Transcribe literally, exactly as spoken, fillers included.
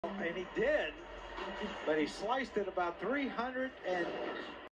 And he did, but he sliced it about three hundred and